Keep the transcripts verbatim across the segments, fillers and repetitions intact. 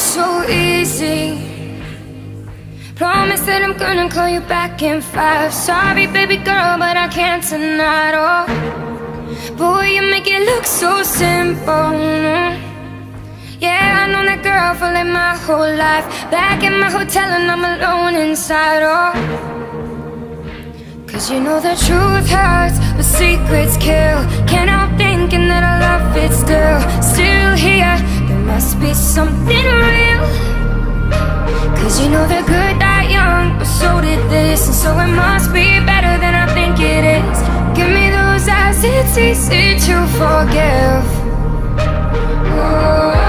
so easy. Promise that I'm gonna call you back in five. Sorry, baby girl, but I can't tonight. Oh, boy, you make it look so simple. Yeah, I know that girl for like my whole life. Back in my hotel and I'm alone inside. Oh, cause you know the truth hurts, but secrets kill. Can't help thinking that I love it still. Still here, there must be something real. Cause you know the good die young, but so did this. And so it must be better than I think it is. Give me those eyes, it's easy to forgive. Oh,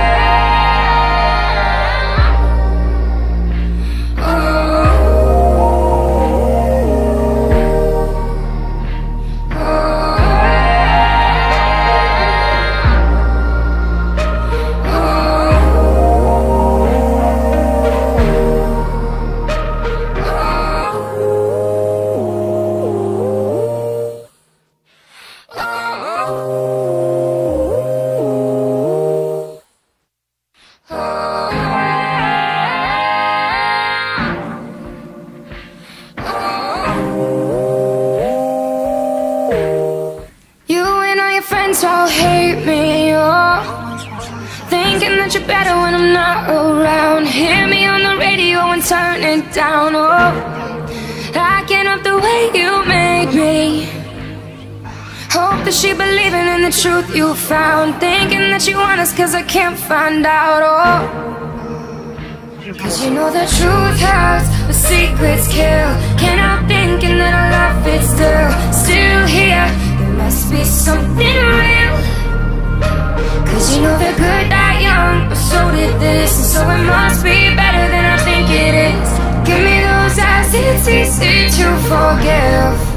all hate me, oh, thinking that you're better when I'm not around. Hear me on the radio and turn it down. Oh, I can't help the way you made me. Hope that she believing in the truth you found. Thinking that you want us cause I can't find out. Oh, cause you know the truth hurts, but secrets kill. Can't help thinking that I love it still. Still here, there must be something real. Cause you know the good die young, but so did this. And so it must be better than I think it is. Give me those eyes, it's easy to forgive.